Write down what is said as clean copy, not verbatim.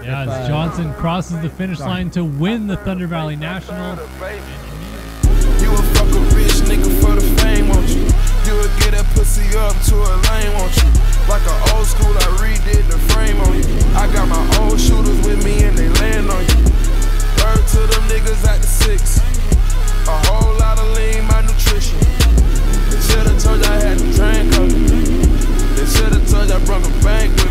Yeah, as Johnson crosses the finish line to win the Thunder Valley National. You a fuck a rich nigga for the fame, won't you? You will get that pussy up to a lane, won't you? Like an old school, I redid the frame on you. I got my old shooters with me and they land on you. Word to them niggas at the 6. A whole lot of lean, my nutrition. They should've told you I had to drink up. They should've told you I brought a bank with